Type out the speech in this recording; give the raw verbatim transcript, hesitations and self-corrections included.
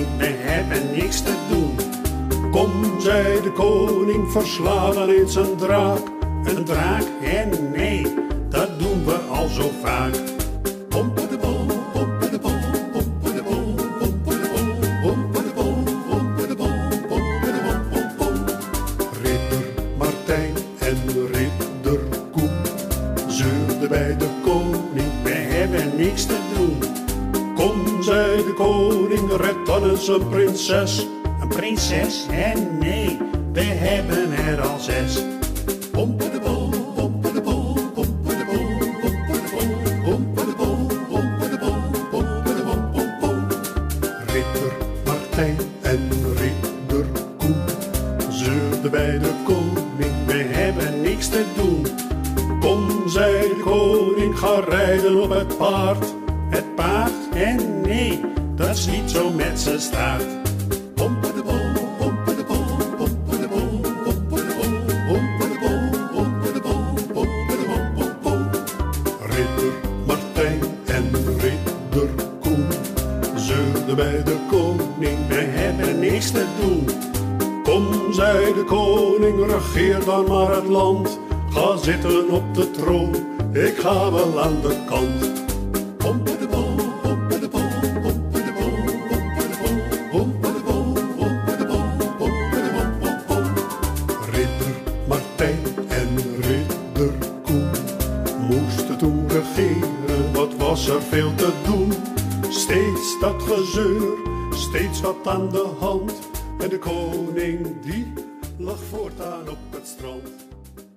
koning, we hebben niks te doen. Kom, zei de koning, versla dan eens een draak. Een draak? En nee, dat doen we al zo vaak. Pompen de bol, pompen de bol, pompen de bol, pompen de bol, pompen de bol, pompen de bol, pompen de bol, pom, pom. Ridder Martijn en ridder Koen zeurden bij de koning, we hebben niks te doen. Kom, zei de koning, red dan eens een prinses. Een prinses? En nee, we hebben er al zes. Pompen de bol, pompen de bol, pompen de bol, pompen de bol, pompen de bol, pompen de bol, pompen de bol, pom, pom. Ridder Martijn en ridder Koen zeurden bij de koning, we hebben niks te doen. Kom, zei de koning, ga rijden op het paard. Het paard? En nee, dat is niet zo met zijn staart. Pompen de bol, pompen de bol, pompen de bol, pompen de bol, pompen de bol, pompen de bol, pompen de bol, pom, pom. Ridder Martijn en ridder Koen zeurden bij de koning, we hebben niks te doen. Kom, zei de koning, regeer dan maar het land. Ga zitten op de troon, ik ga wel aan de kant. Pompen de bol, pompen de bol, pompen de bol, pompen de bol, pompen de bol, pompen de bol, pompen de bol, pom, pom. Ridder Martijn en ridder Koen moesten toen regeren, wat was er veel te doen. Steeds dat gezeur, steeds wat aan de hand. En de koning die lag voortaan op het strand.